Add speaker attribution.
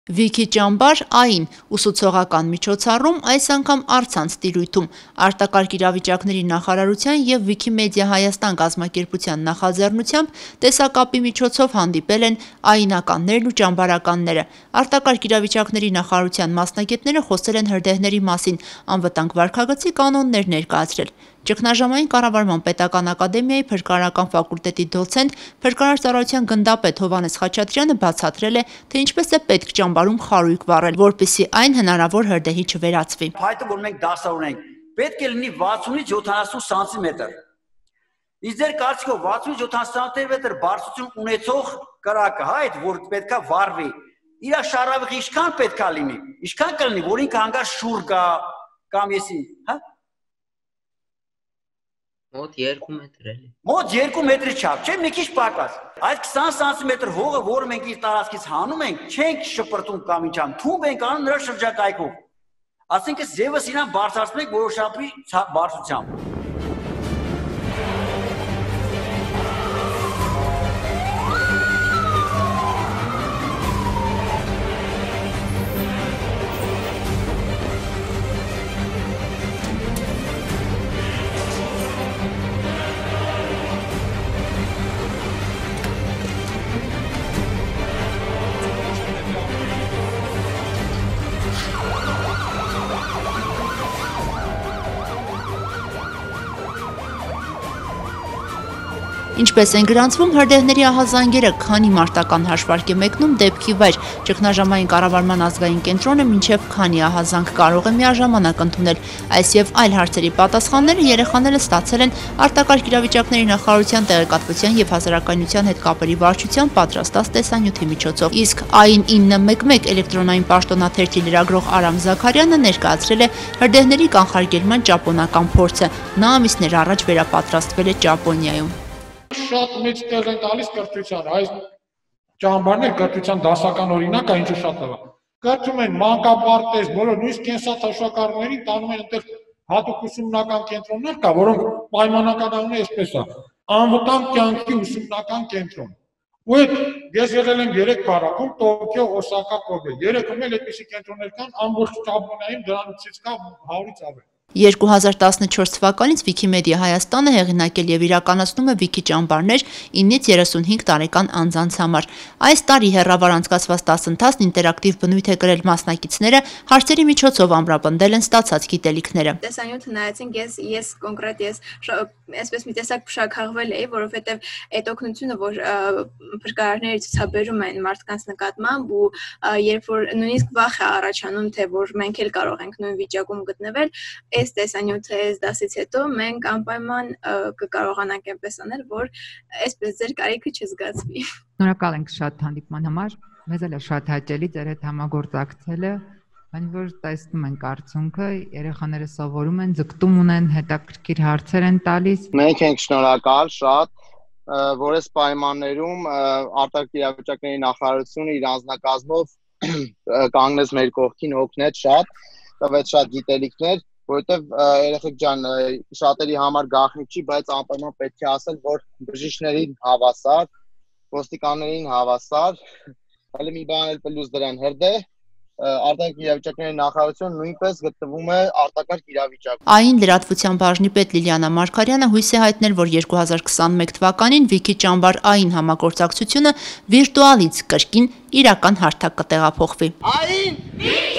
Speaker 1: Վիքի ճամբար այն ուսուցողական միջոցառում այս անգամ առցանց տիրույթում արտակարգ իրավիճակների նախարարության և Վիքիմեդիա Հայաստան կազմակերպության նախաձեռնությամբ տեսակապի միջոցով հանդիպել են այինականներն ու ճամբարականները։ Արտակարգ իրավիճակների նախարարության մասնագետները խոսել են հրդեհների մասին, անվտանգ վարքագծի կանոններ ներկայացրել։ Ճգնաժամային կառավարման պետական ակադեմիայի փրկարարական ֆակուլտետի դոցենտ, փրկարար գնդապետ Հովհաննես Խաչատրյանը բացատրել է, թե ինչպես է պետք ճամբարում խարույկ վառել, որպեսզի այն հնարավոր հրդեհի չվերածվի։
Speaker 2: Փայտը, որ մենք դասավորենք, պետք է լինի 60-ից 70 սանտիմետր։ Իսկ ձեր կարծիքով 60-70 սանտիմետր բարձրություն ունեցող կրակը, այդ որ պետքա վառվի, իր շարավիղը ինչքան պետքա լինի, ինչքան կլինի, որ ինքը հանգար շուռ գա կամ եսի, հա?
Speaker 3: Մոտ 2 մետր էլի։
Speaker 2: Մոտ 2 մետրի չափ, չէ, մի քիչ պակաս։ Այդ 20 սանտիմետր հողը, որը մենք իր տարածքից հանում ենք, չենք շպրտում կամ ինչան, թումբ ենք անում նրա շրջակայքով։ Այսինքն ձևս իրան բարձրացնում ենք որոշակի բարձրությամբ։
Speaker 1: Ինչպես են գրանցվում հրդեհների ահազանգերը, քանի մարտական հաշվարկ է մեկնում դեպքի վայր, ճգնաժամային կառավարման ազգային կենտրոնը մինչև քանի ահազանգ կարող է միաժամանակ ընդունել, այս և այլ հարցերի պատասխանները երեխաները ստացել են արտակարգ իրավիճակների նախարարության տեղեկատվության և հասարակայնության հետ կապերի վարչության պատրաստած տեսանյութի միջոցով, իսկ ԱԻՆ 911 էլեկտրոնային պաշտոնաթերթի լրագրող Արամ Զաքարյանը ներկայացրել է հրդեհների կանխարգելման ճապոնական փորձը, նա ամիսներ առաջ վերապատրաստվել է Ճապոնիայում։
Speaker 4: Շատ մեծ տեղ են տալիս կրթության, այս ճամբարներ կրթության դասական օրինակ է, ինչը շատ լավ է։ Կրթում են մանկապարտեզ, բոլոր նույնիսկ կենսաթոշակառուներին տանում են այնտեղ հատուկ ուսումնական կենտրոններ կա, որոնք պայմանականանում է այսպես է, անվտանգ կյանքի ուսումնական կենտրոն։ Ու այդ ես եղել եմ 3 քաղաքում՝ Տոկիո, Օսակա, Կոբե։ 3-ում էլ այդպիսի կենտրոններ կան, ամբողջ Ճապոնիայում դրանից կա 100-ից ավել։
Speaker 1: 2014 թվականից Վիքիմեդիա Հայաստանը հեղինակել և իրականացնում է Վիքի ճամբարներ 9-ից 35 տարեկան անձանց համար։ Այս տարի հեռավար անցկացված դասընթացն ինտերակտիվ բնույթ է կրել, մասնակիցները հարցերի միջոցով ամրապնդել են ստացած գիտելիքները։
Speaker 5: Տեսանյութը նայեցինք, ես կոնկրետ այսպես մի տեսակ փշաքաղվել էի, որովհետև այդ օգնությունը, որ փրկարարները ցուցաբերում են մարդկանց նկատմամբ ու երբ որ նույնիսկ վախ է առաջանում, թե որ մենք էլ կարող ենք նույն վիճակում գտնվել, այս տեսանյութը այս դասից հետո մենք անպայման կկարողանանք այնպես անել, որ այսպես ձեր կարիքը չզգացվի։
Speaker 6: Շնորհակալ ենք շատ հանդիպման համար, մեզ էլ է շատ հաճելի ձեր հետ համագործակցելը, քանի որ տեսնում ենք արդյունքը, երեխաները սովորում են, ձգտում ունեն, հետաքրքիր հարցեր են տալիս։
Speaker 7: Մենք ենք շնորհակալ շատ, որ այս պայմաններում արտակարգ իրավիճակների նախարարությունը իր անձնակազմով կանգնեց մեր կողքին, օգնեց շատ, տվեց շատ գիտելիքներ, որովհետև երեխեք ջան, շատերի համար գաղտնիք չի, բայց անպայման պետք է ասել, որ բժիշկներին հավասար, ոստիկաններին հավասար, հələ մի բան էլ պլյուս դրան հրդեհ, արտակարգ իրավիճակների նախարարությունը նույնպես գտնվում է արտակարգ իրավիճակում։
Speaker 1: ԱԻՆ լրատվության բաժնի պետ Լիլիանա Մարգարյանը հույս է հայտնել, որ 2021 թվականին Վիքի ճամբար ԱԻՆ համագործակցությունը վիրտուալից կրկին իրական հարթակ կտեղափոխվի։
Speaker 2: ԱԻՆ